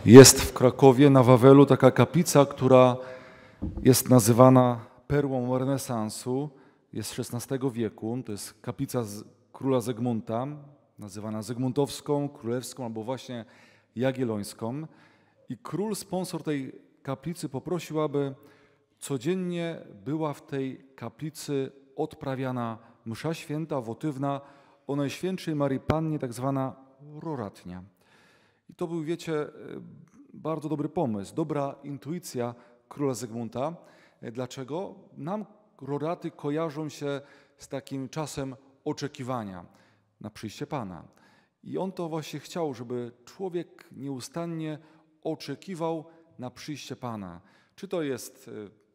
Jest w Krakowie, na Wawelu, taka kaplica, która jest nazywana perłą renesansu. Jest z XVI wieku. To jest kaplica króla Zygmunta, nazywana zygmuntowską, królewską albo właśnie jagiellońską. I król, sponsor tej kaplicy, poprosił, aby codziennie była w tej kaplicy odprawiana msza święta, wotywna o Najświętszej Maryi Pannie, tak zwana roratnia. I to był, wiecie, bardzo dobry pomysł, dobra intuicja króla Zygmunta. Dlaczego? Nam roraty kojarzą się z takim czasem oczekiwania na przyjście Pana. I on to właśnie chciał, żeby człowiek nieustannie oczekiwał na przyjście Pana. Czy to jest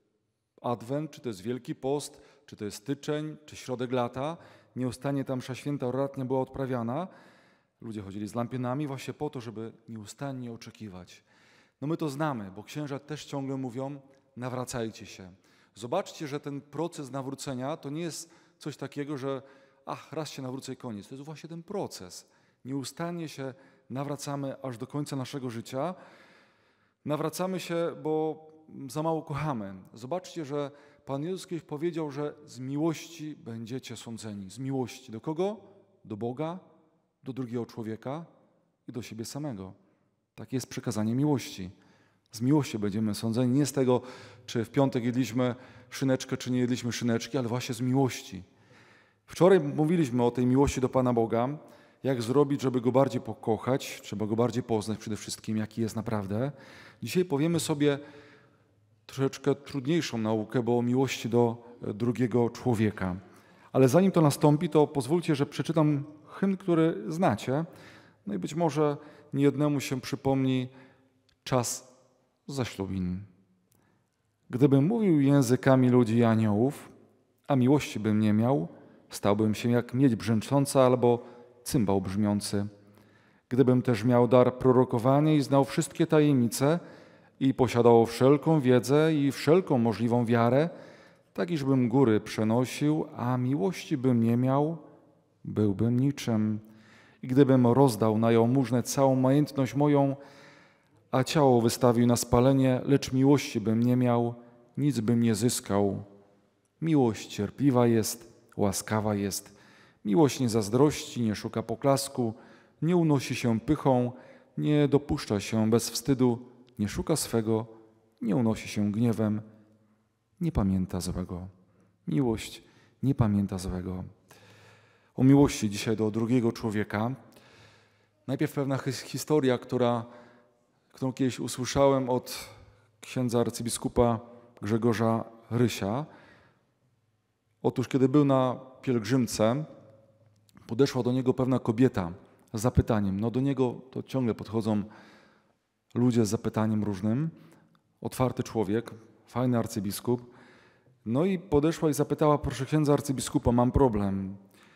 Adwent, czy to jest Wielki Post, czy to jest styczeń, czy środek lata. Nieustannie ta msza święta roratnia była odprawiana. Ludzie chodzili z lampionami właśnie po to, żeby nieustannie oczekiwać. No my to znamy, bo księża też ciągle mówią: nawracajcie się. Zobaczcie, że ten proces nawrócenia to nie jest coś takiego, że raz się nawrócę i koniec. To jest właśnie ten proces. Nieustannie się nawracamy aż do końca naszego życia. Nawracamy się, bo za mało kochamy. Zobaczcie, że Pan Jezus kiedyś powiedział, że z miłości będziecie sądzeni. Z miłości. Do kogo? Do Boga, do drugiego człowieka i do siebie samego. Takie jest przykazanie miłości. Z miłości będziemy sądzeni. Nie z tego, czy w piątek jedliśmy szyneczkę, czy nie jedliśmy szyneczki, ale właśnie z miłości. Wczoraj mówiliśmy o tej miłości do Pana Boga. Jak zrobić, żeby Go bardziej pokochać. Trzeba Go bardziej poznać przede wszystkim, jaki jest naprawdę. Dzisiaj powiemy sobie troszeczkę trudniejszą naukę, bo o miłości do drugiego człowieka. Ale zanim to nastąpi, to pozwólcie, że przeczytam hymn, który znacie. No i być może niejednemu się przypomni czas zaślubin. Gdybym mówił językami ludzi i aniołów, a miłości bym nie miał, stałbym się jak miedź brzęcząca albo cymbał brzmiący. Gdybym też miał dar prorokowania i znał wszystkie tajemnice i posiadał wszelką wiedzę i wszelką możliwą wiarę, tak iżbym góry przenosił, a miłości bym nie miał, byłbym niczym. I gdybym rozdał na jałmużnę całą majątność moją, a ciało wystawił na spalenie, lecz miłości bym nie miał, nic bym nie zyskał. Miłość cierpliwa jest, łaskawa jest. Miłość nie zazdrości, nie szuka poklasku, nie unosi się pychą, nie dopuszcza się bez wstydu, nie szuka swego, nie unosi się gniewem, nie pamięta złego. Miłość nie pamięta złego. O miłości dzisiaj do drugiego człowieka. Najpierw pewna historia, którą kiedyś usłyszałem od księdza arcybiskupa Grzegorza Rysia. Otóż, kiedy był na pielgrzymce, podeszła do niego pewna kobieta z zapytaniem. No do niego to ciągle podchodzą ludzie z zapytaniem różnym. Otwarty człowiek, fajny arcybiskup. No i podeszła i zapytała: proszę księdza arcybiskupa, mam problem.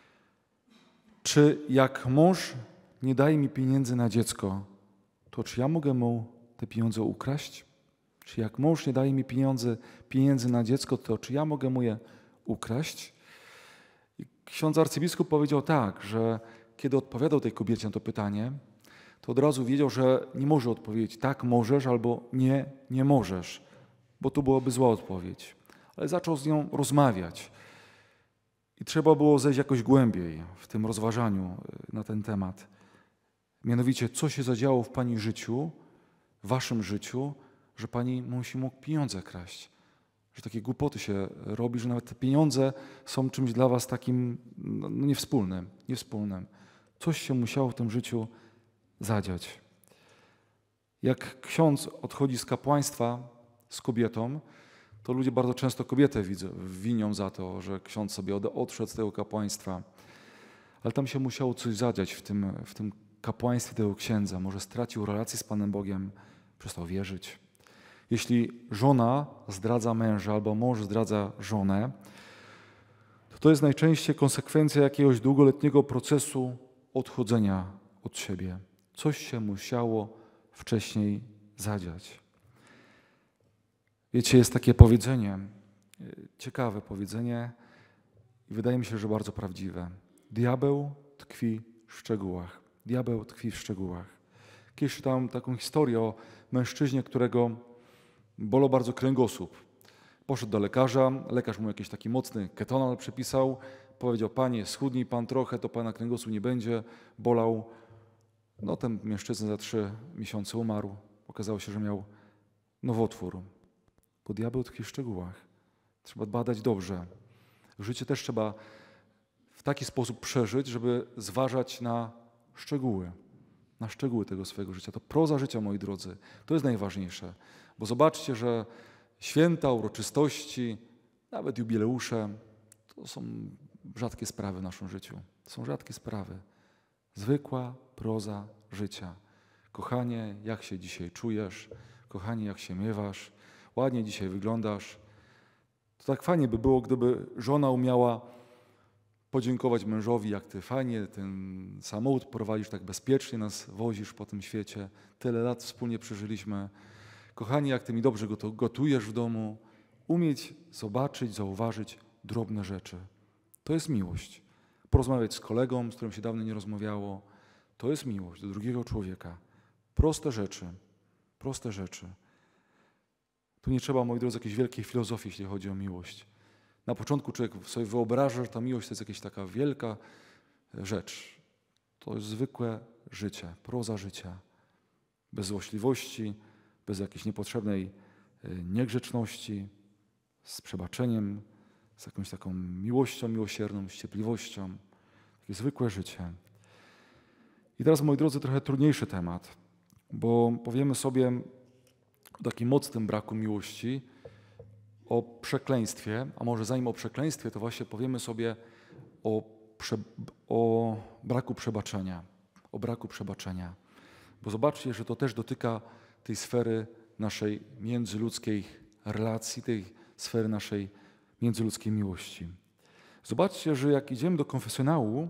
Czy jak mąż nie daje mi pieniędzy na dziecko, to czy ja mogę mu te pieniądze ukraść? Czy jak mąż nie daje mi pieniędzy na dziecko, to czy ja mogę mu je ukraść? I ksiądz arcybiskup powiedział tak, że kiedy odpowiadał tej kobiecie na to pytanie, to od razu wiedział, że nie może odpowiedzieć tak możesz albo nie, nie możesz, bo to byłaby zła odpowiedź. Ale zaczął z nią rozmawiać. I trzeba było zejść jakoś głębiej w tym rozważaniu na ten temat. Mianowicie, co się zadziało w Pani życiu, w Waszym życiu, że Pani musi mógł pieniądze kraść. Że takie głupoty się robi, że nawet te pieniądze są czymś dla Was takim niewspólnym. Coś się musiało w tym życiu zadziać. Jak ksiądz odchodzi z kapłaństwa z kobietą, to ludzie bardzo często kobietę winią za to, że ksiądz sobie odszedł z tego kapłaństwa. Ale tam się musiało coś zadziać w tym kapłaństwie tego księdza. Może stracił relację z Panem Bogiem, przestał wierzyć. Jeśli żona zdradza męża albo mąż zdradza żonę, to jest najczęściej konsekwencja jakiegoś długoletniego procesu odchodzenia od siebie. Coś się musiało wcześniej zadziać. Wiecie, jest takie powiedzenie, ciekawe powiedzenie i wydaje mi się, że bardzo prawdziwe. Diabeł tkwi w szczegółach. Diabeł tkwi w szczegółach. Kiedyś czytałem taką historię o mężczyźnie, którego bolał bardzo kręgosłup. Poszedł do lekarza, lekarz mu jakiś taki mocny ketonal przepisał, powiedział: panie, schudnij pan trochę, to pana kręgosłup nie będzie bolał. No ten mężczyzna za 3 miesiące umarł. Okazało się, że miał nowotwór. Bo diabeł w takich szczegółach. Trzeba badać dobrze. Życie też trzeba w taki sposób przeżyć, żeby zważać na szczegóły tego swojego życia. To proza życia, moi drodzy, to jest najważniejsze. Bo zobaczcie, że święta, uroczystości, nawet jubileusze, to są rzadkie sprawy w naszym życiu. To są rzadkie sprawy. Zwykła proza życia. Kochanie, jak się dzisiaj czujesz? Kochanie, jak się miewasz? Ładnie dzisiaj wyglądasz. To tak fajnie by było, gdyby żona umiała podziękować mężowi, jak ty fajnie ten samochód prowadzisz, tak bezpiecznie nas wozisz po tym świecie. Tyle lat wspólnie przeżyliśmy. Kochanie, jak ty mi dobrze gotujesz w domu. Umieć zobaczyć, zauważyć drobne rzeczy. To jest miłość. Porozmawiać z kolegą, z którym się dawno nie rozmawiało. To jest miłość do drugiego człowieka. Proste rzeczy. Proste rzeczy. Tu nie trzeba, moi drodzy, jakiejś wielkiej filozofii, jeśli chodzi o miłość. Na początku człowiek sobie wyobraża, że ta miłość to jest jakaś taka wielka rzecz. To jest zwykłe życie, proza życia. Bez złośliwości, bez jakiejś niepotrzebnej niegrzeczności, z przebaczeniem, z jakąś taką miłością miłosierną, z cierpliwością. Takie zwykłe życie. I teraz, moi drodzy, trochę trudniejszy temat, bo powiemy sobie o takim mocnym braku miłości, o przekleństwie, a może zanim o przekleństwie, to właśnie powiemy sobie o braku przebaczenia. O braku przebaczenia. Bo zobaczcie, że to też dotyka tej sfery naszej międzyludzkiej relacji, tej sfery naszej międzyludzkiej miłości. Zobaczcie, że jak idziemy do konfesjonału,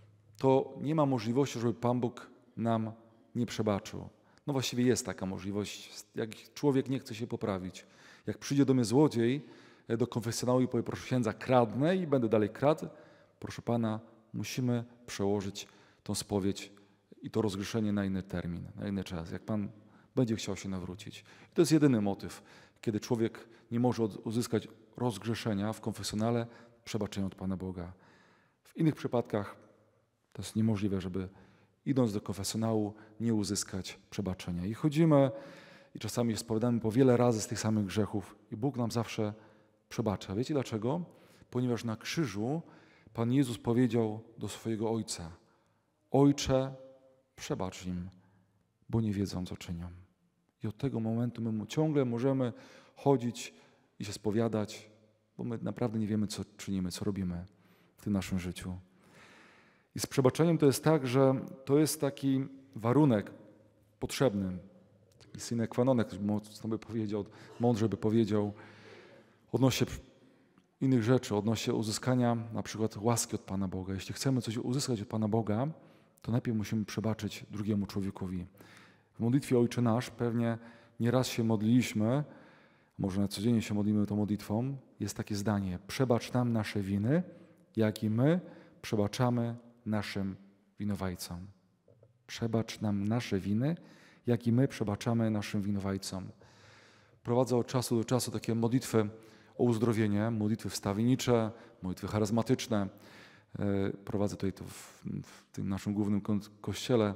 to nie ma możliwości, żeby Pan Bóg nam nie przebaczył. No właściwie jest taka możliwość, jak człowiek nie chce się poprawić. Jak przyjdzie do mnie złodziej do konfesjonału i powie: proszę księdza, kradnę i będę dalej kradł, proszę Pana, musimy przełożyć tą spowiedź i to rozgrzeszenie na inny termin, na inny czas, jak Pan będzie chciał się nawrócić. I to jest jedyny motyw, kiedy człowiek nie może uzyskać rozgrzeszenia w konfesjonale, przebaczenia od Pana Boga. W innych przypadkach to jest niemożliwe, żeby idąc do konfesjonału nie uzyskać przebaczenia. I chodzimy i czasami spowiadamy po wiele razy z tych samych grzechów i Bóg nam zawsze przebacza. Wiecie dlaczego? Ponieważ na krzyżu Pan Jezus powiedział do swojego Ojca: Ojcze, przebacz im, bo nie wiedzą, co czynią. I od tego momentu my ciągle możemy chodzić i się spowiadać, bo my naprawdę nie wiemy, co czynimy, co robimy w tym naszym życiu. I z przebaczeniem to jest tak, że to jest taki warunek potrzebny i sine qua non, jak ktoś mocno by powiedział, mądrze by powiedział, odnośnie innych rzeczy, odnośnie uzyskania na przykład łaski od Pana Boga. Jeśli chcemy coś uzyskać od Pana Boga, to najpierw musimy przebaczyć drugiemu człowiekowi. W modlitwie Ojcze Nasz pewnie nieraz się modliliśmy, może na codziennie się modlimy tą modlitwą, jest takie zdanie: przebacz nam nasze winy, jak i my przebaczamy naszym winowajcom. Przebacz nam nasze winy, jak i my przebaczamy naszym winowajcom. Prowadzę od czasu do czasu takie modlitwy o uzdrowienie, modlitwy wstawiennicze, modlitwy charyzmatyczne. Prowadzę tutaj to w tym naszym głównym kościele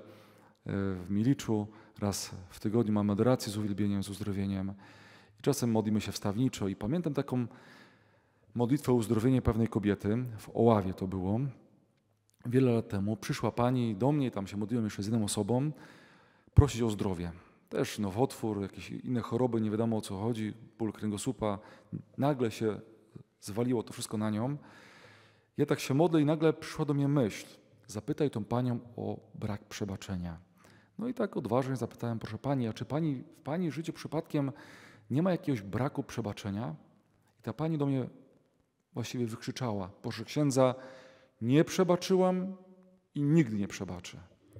w Miliczu. Raz w tygodniu mamy adorację z uwielbieniem, z uzdrowieniem. I czasem modlimy się wstawniczo. I pamiętam taką modlitwę o uzdrowienie pewnej kobiety, w Oławie to było, wiele lat temu. Przyszła pani do mnie, tam się modliłem jeszcze z inną osobą, prosić o zdrowie. Też nowotwór, jakieś inne choroby, nie wiadomo o co chodzi, ból kręgosłupa. Nagle się zwaliło to wszystko na nią. Ja tak się modlę i nagle przyszła do mnie myśl: zapytaj tą panią o brak przebaczenia. No i tak odważnie zapytałem: proszę pani, a czy w pani życiu przypadkiem nie ma jakiegoś braku przebaczenia? I ta pani do mnie właściwie wykrzyczała: proszę księdza, nie przebaczyłam i nigdy nie przebaczę.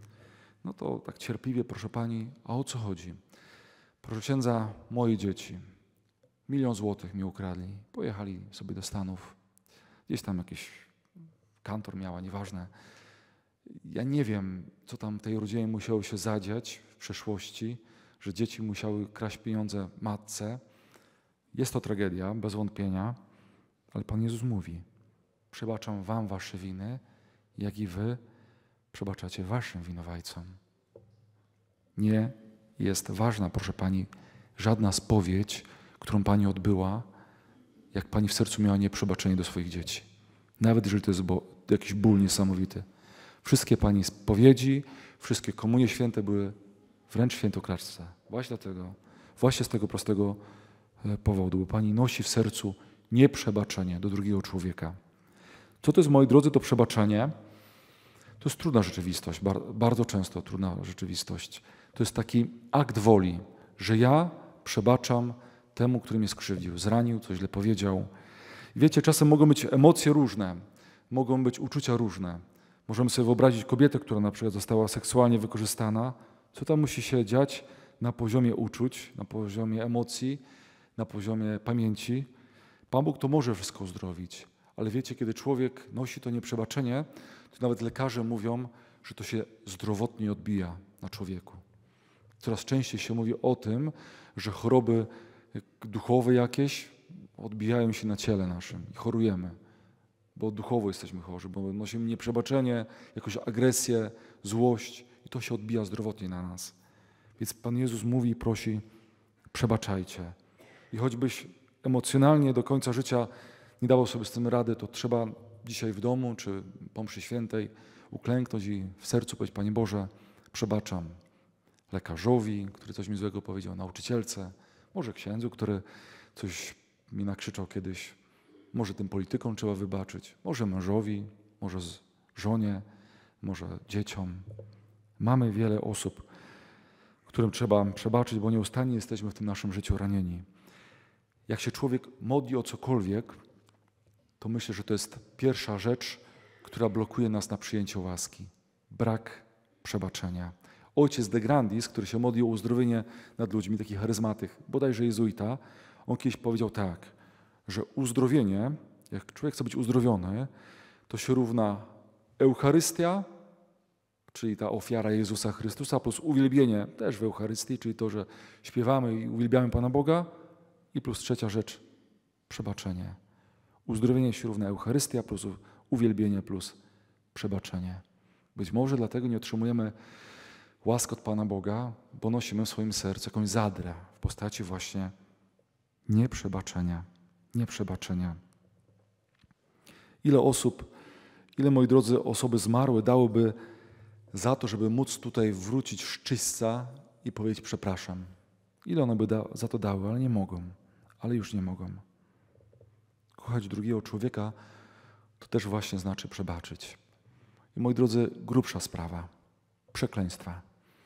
No to tak cierpliwie: proszę pani, a o co chodzi? Proszę księdza, moje dzieci 1 000 000 złotych mi ukradli. Pojechali sobie do Stanów. Gdzieś tam jakiś kantor miała, nieważne. Ja nie wiem, co tam w tej rodzinie musiało się zadziać w przeszłości, że dzieci musiały kraść pieniądze matce. Jest to tragedia, bez wątpienia, ale Pan Jezus mówi: przebaczam wam wasze winy, jak i wy przebaczacie waszym winowajcom. Nie jest ważna, proszę Pani, żadna spowiedź, którą Pani odbyła, jak Pani w sercu miała nieprzebaczenie do swoich dzieci. Nawet jeżeli to jest jakiś ból niesamowity. Wszystkie Pani spowiedzi, wszystkie komunie święte były wręcz świętokradztwa. Właśnie z tego prostego powodu, bo Pani nosi w sercu nieprzebaczenie do drugiego człowieka. Co to jest, moi drodzy, to przebaczenie? To jest trudna rzeczywistość, bardzo często trudna rzeczywistość. To jest taki akt woli, że ja przebaczam temu, który mnie skrzywdził, zranił, coś źle powiedział. I wiecie, czasem mogą być emocje różne, mogą być uczucia różne. Możemy sobie wyobrazić kobietę, która na przykład została seksualnie wykorzystana. Co tam musi się dziać na poziomie uczuć, na poziomie emocji, na poziomie pamięci? Pan Bóg to może wszystko uzdrowić, ale wiecie, kiedy człowiek nosi to nieprzebaczenie, to nawet lekarze mówią, że to się zdrowotnie odbija na człowieku. Coraz częściej się mówi o tym, że choroby duchowe jakieś odbijają się na ciele naszym i chorujemy, bo duchowo jesteśmy chorzy, bo nosimy nieprzebaczenie, jakąś agresję, złość i to się odbija zdrowotnie na nas. Więc Pan Jezus mówi i prosi: przebaczajcie. I choćbyś emocjonalnie do końca życia nie dawał sobie z tym rady, to trzeba dzisiaj w domu czy po mszy świętej uklęknąć i w sercu powiedzieć: Panie Boże, przebaczam lekarzowi, który coś mi złego powiedział, nauczycielce, może księdzu, który coś mi nakrzyczał kiedyś, może tym politykom trzeba wybaczyć, może mężowi, może żonie, może dzieciom. Mamy wiele osób, którym trzeba przebaczyć, bo nieustannie jesteśmy w tym naszym życiu ranieni. Jak się człowiek modli o cokolwiek, to myślę, że to jest pierwsza rzecz, która blokuje nas na przyjęcie łaski. Brak przebaczenia. Ojciec de Grandis, który się modlił o uzdrowienie nad ludźmi, taki charyzmatyk, bodajże jezuita, on kiedyś powiedział tak, że uzdrowienie, jak człowiek chce być uzdrowiony, to się równa Eucharystia, czyli ta ofiara Jezusa Chrystusa, plus uwielbienie też w Eucharystii, czyli to, że śpiewamy i uwielbiamy Pana Boga, i plus trzecia rzecz, przebaczenie. Uzdrowienie się równa Eucharystia plus uwielbienie plus przebaczenie. Być może dlatego nie otrzymujemy łask od Pana Boga, bo nosimy w swoim sercu jakąś zadrę w postaci właśnie nieprzebaczenia. Nieprzebaczenia. Ile, moi drodzy, osoby zmarłe dałyby za to, żeby móc tutaj wrócić z czyśćca i powiedzieć: przepraszam. Ile one by za to dały, ale nie mogą. Ale już nie mogą. Kochać drugiego człowieka to też właśnie znaczy przebaczyć. I moi drodzy, grubsza sprawa. Przekleństwa.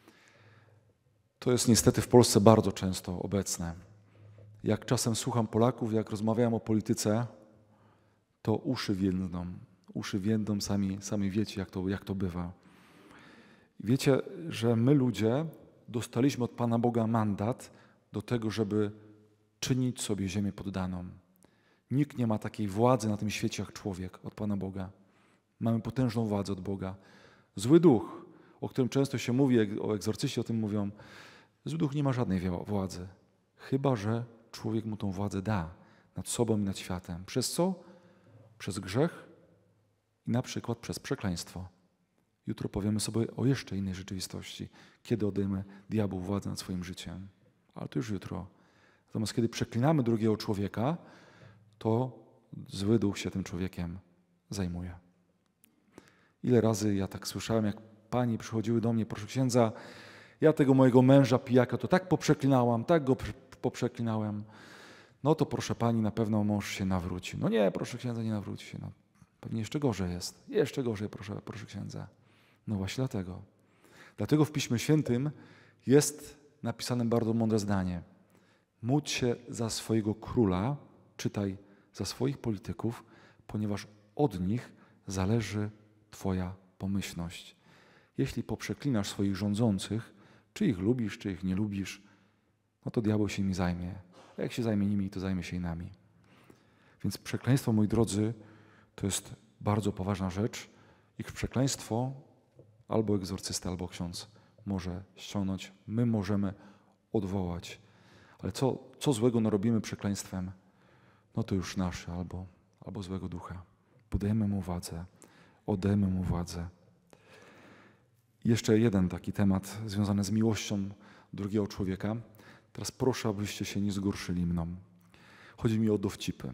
To jest niestety w Polsce bardzo często obecne. Jak czasem słucham Polaków, jak rozmawiają o polityce, to uszy więdną. Uszy więdną, sami wiecie, jak to bywa. Wiecie, że my ludzie dostaliśmy od Pana Boga mandat do tego, żeby czynić sobie ziemię poddaną. Nikt nie ma takiej władzy na tym świecie jak człowiek od Pana Boga. Mamy potężną władzę od Boga. Zły duch, o którym często się mówi, o egzorcyści o tym mówią, zły duch nie ma żadnej władzy. Chyba że człowiek mu tą władzę da nad sobą i nad światem. Przez co? Przez grzech i na przykład przez przekleństwo. Jutro powiemy sobie o jeszcze innej rzeczywistości, kiedy odejmę diabłu władzę nad swoim życiem. Ale to już jutro. Natomiast kiedy przeklinamy drugiego człowieka, to zły duch się tym człowiekiem zajmuje. Ile razy ja tak słyszałem, jak pani przychodziły do mnie: proszę księdza, ja tego mojego męża pijaka to tak poprzeklinałam, tak go poprzeklinałem. No to proszę pani, na pewno mąż się nawróci. No nie, proszę księdza, nie nawróci się. No, pewnie jeszcze gorzej jest. Jeszcze gorzej, proszę księdza. No właśnie dlatego. Dlatego w Piśmie Świętym jest napisane bardzo mądre zdanie. Módl się za swojego króla, czytaj, za swoich polityków, ponieważ od nich zależy twoja pomyślność. Jeśli poprzeklinasz swoich rządzących, czy ich lubisz, czy ich nie lubisz, no to diabeł się nimi zajmie. A jak się zajmie nimi, to zajmie się i nami. Więc przekleństwo, moi drodzy, to jest bardzo poważna rzecz. Ich przekleństwo albo egzorcysta, albo ksiądz może ściągnąć. My możemy odwołać. Ale co złego narobimy przekleństwem? No to już nasze albo złego ducha. Podajemy mu władzę, oddajemy mu władzę. Jeszcze jeden taki temat związany z miłością drugiego człowieka. Teraz proszę, abyście się nie zgorszyli mną. Chodzi mi o dowcipy.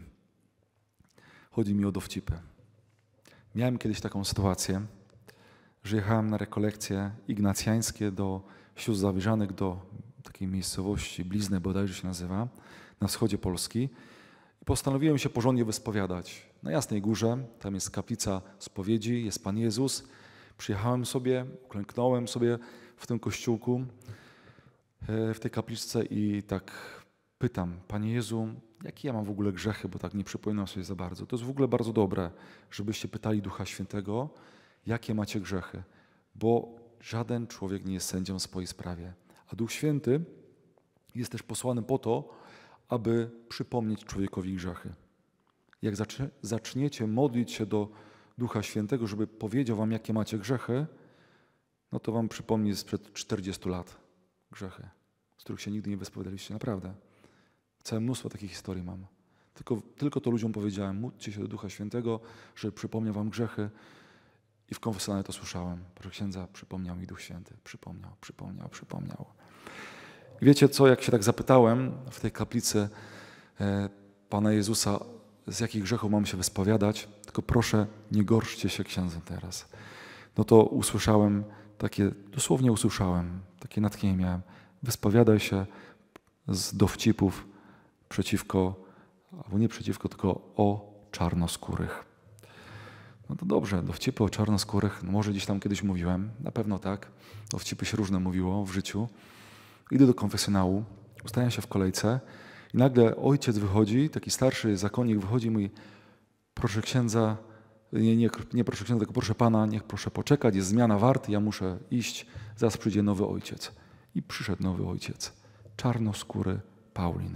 Miałem kiedyś taką sytuację, że jechałem na rekolekcje ignacjańskie do Sióstr Zawierzanych, do takiej miejscowości, Blizny bodajże się nazywa, na wschodzie Polski. I postanowiłem się porządnie wyspowiadać. Na Jasnej Górze, tam jest kaplica spowiedzi, jest Pan Jezus. Przyjechałem sobie, uklęknąłem sobie w tym kościółku, w tej kapliczce i tak pytam, Panie Jezu, jakie ja mam w ogóle grzechy, bo tak nie przypominam sobie za bardzo. To jest w ogóle bardzo dobre, żebyście pytali Ducha Świętego, jakie macie grzechy, bo żaden człowiek nie jest sędzią w swojej sprawie. A Duch Święty jest też posłany po to, aby przypomnieć człowiekowi grzechy. Jak zaczniecie modlić się do Ducha Świętego, żeby powiedział wam, jakie macie grzechy, no to wam przypomni sprzed 40 lat grzechy, z których się nigdy nie wyspowiadaliście. Naprawdę. Całe mnóstwo takich historii mam. Tylko to ludziom powiedziałem, módlcie się do Ducha Świętego, żeby przypomniał wam grzechy. I w konfesjonale to słyszałem. Proszę księdza, przypomniał mi Duch Święty. Przypomniał. I wiecie co, jak się tak zapytałem w tej kaplicy Pana Jezusa, z jakich grzechów mam się wyspowiadać, tylko proszę, nie gorszcie się księdzem teraz. No to dosłownie usłyszałem, takie natchnienie miałem. Wyspowiadaj się z dowcipów albo nie przeciwko, tylko o czarnoskórych. No to dobrze, dowcipy o czarnoskórych, no może gdzieś tam kiedyś mówiłem, na pewno tak. Dowcipy się różne mówiło w życiu. Idę do konfesjonału, ustawiam się w kolejce i nagle ojciec wychodzi, taki starszy zakonnik wychodzi i mówi, proszę księdza, nie proszę księdza, tylko proszę pana, niech proszę poczekać, jest zmiana warty, ja muszę iść, zaraz przyjdzie nowy ojciec. I przyszedł nowy ojciec, czarnoskóry Paulin.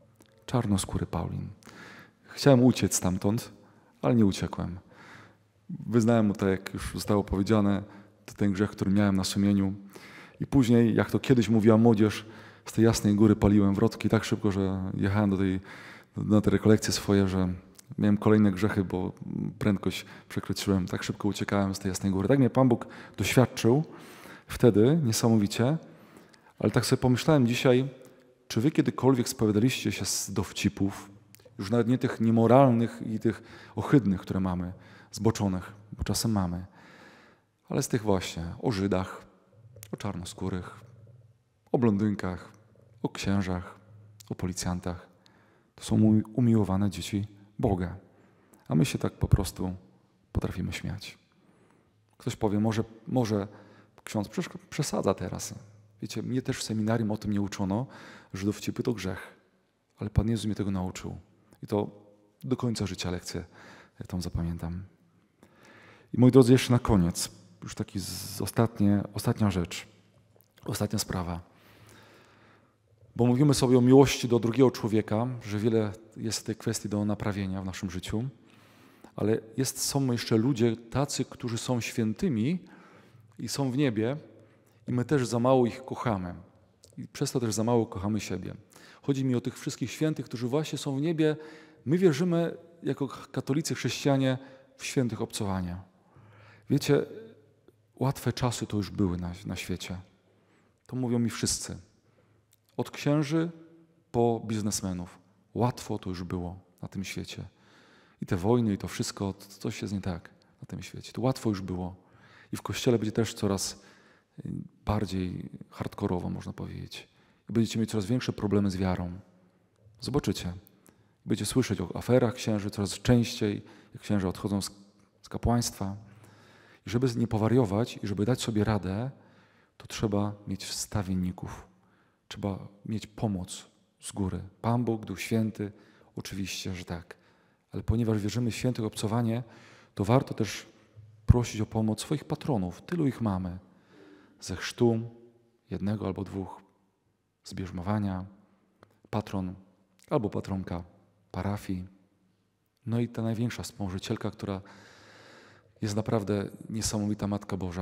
Chciałem uciec stamtąd, ale nie uciekłem. Wyznałem mu, tak jak już zostało powiedziane, ten grzech, który miałem na sumieniu. I później, jak to kiedyś mówiła młodzież, z tej Jasnej Góry paliłem wrotki tak szybko, że jechałem na te rekolekcje swoje, że miałem kolejne grzechy, bo prędkość przekroczyłem, tak szybko uciekałem z tej Jasnej Góry. Tak mnie Pan Bóg doświadczył wtedy niesamowicie, ale tak sobie pomyślałem dzisiaj, czy wy kiedykolwiek spowiadaliście się z dowcipów, już nawet nie tych niemoralnych i tych ohydnych, które mamy, zboczonych, bo czasem mamy, ale z tych właśnie o Żydach, o czarnoskórych, o blondynkach, o księżach, o policjantach. To są umiłowane dzieci Boga, a my się tak po prostu potrafimy śmiać. Ktoś powie, może ksiądz przesadza teraz. Wiecie, mnie też w seminarium o tym nie uczono, że dowcipy to grzech, ale Pan Jezus mnie tego nauczył. I to do końca życia lekcję ja tam zapamiętam. I moi drodzy, jeszcze na koniec, już taki ostatnia rzecz, ostatnia sprawa. Bo mówimy sobie o miłości do drugiego człowieka, że wiele jest tej kwestii do naprawienia w naszym życiu, ale są jeszcze ludzie tacy, którzy są świętymi i są w niebie i my też za mało ich kochamy. I przez to też za mało kochamy siebie. Chodzi mi o tych wszystkich świętych, którzy właśnie są w niebie. My wierzymy jako katolicy, chrześcijanie w świętych obcowania. Wiecie, łatwe czasy to już były na świecie. To mówią mi wszyscy. Od księży po biznesmenów. Łatwo to już było na tym świecie. I te wojny, i to wszystko, coś jest nie tak na tym świecie. To łatwo już było. I w Kościele będzie też coraz bardziej hardkorowo, można powiedzieć. I będziecie mieć coraz większe problemy z wiarą. Zobaczycie. Będziecie słyszeć o aferach księży coraz częściej, jak księża odchodzą z kapłaństwa. I żeby nie powariować i żeby dać sobie radę, to trzeba mieć wstawienników. Trzeba mieć pomoc z góry. Pan Bóg, Duch Święty, oczywiście, że tak. Ale ponieważ wierzymy w świętych obcowanie, to warto też prosić o pomoc swoich patronów. Tylu ich mamy. Ze chrztu, jednego albo dwóch, z bierzmowania, patron albo patronka parafii. No i ta największa wspomożycielka, która jest naprawdę niesamowita Matka Boża,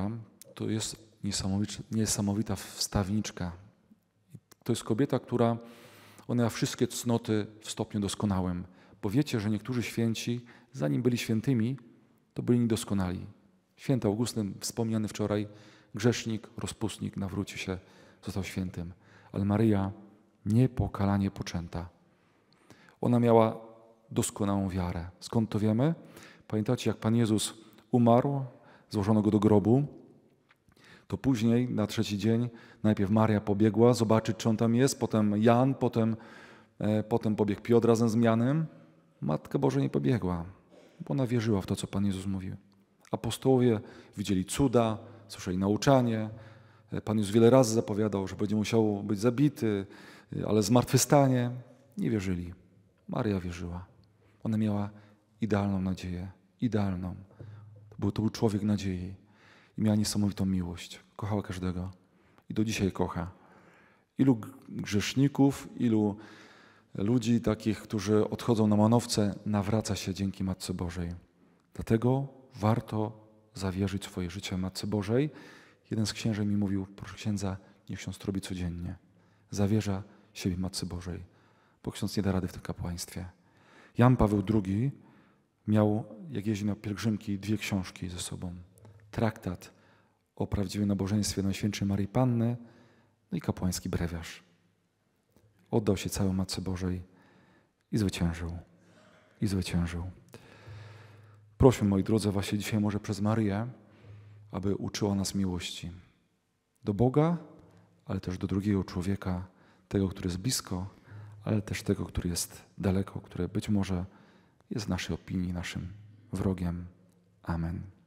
To jest niesamowita wstawniczka. To jest kobieta, która ona miała wszystkie cnoty w stopniu doskonałym. Bo wiecie, że niektórzy święci, zanim byli świętymi, to byli niedoskonali. Święty Augustyn, wspomniany wczoraj, grzesznik, rozpustnik, nawrócił się, został świętym. Ale Maryja niepokalanie poczęta. Ona miała doskonałą wiarę. Skąd to wiemy? Pamiętacie, jak Pan Jezus umarł, złożono go do grobu, to później na trzeci dzień najpierw Maria pobiegła zobaczyć, czy on tam jest, potem Jan, potem pobiegł Piotr razem z Janem. Matka Boża nie pobiegła, bo ona wierzyła w to, co Pan Jezus mówił. Apostołowie widzieli cuda, słyszeli nauczanie. Pan Jezus wiele razy zapowiadał, że będzie musiał być zabity, ale zmartwychwstanie. Nie wierzyli. Maria wierzyła. Ona miała idealną nadzieję. Idealną. To był człowiek nadziei. I miała niesamowitą miłość. Kochała każdego. I do dzisiaj kocha. Ilu grzeszników, ilu ludzi takich, którzy odchodzą na manowce, nawraca się dzięki Matce Bożej. Dlatego warto zawierzyć swoje życie Matce Bożej. Jeden z księży mi mówił, proszę księdza, niech ksiądz to robi codziennie. Zawierza siebie Matce Bożej, bo ksiądz nie da rady w tym kapłaństwie. Jan Paweł II miał, jak jeździł na pielgrzymki, 2 książki ze sobą. Traktat o prawdziwym nabożeństwie Najświętszej Maryi Panny, no i kapłański brewiarz. Oddał się całej Matce Bożej i zwyciężył. I zwyciężył. Prośmy, moi drodzy, właśnie dzisiaj może przez Maryję, aby uczyła nas miłości do Boga, ale też do drugiego człowieka, tego, który jest blisko, ale też tego, który jest daleko, który być może jest w naszej opinii naszym wrogiem. Amen.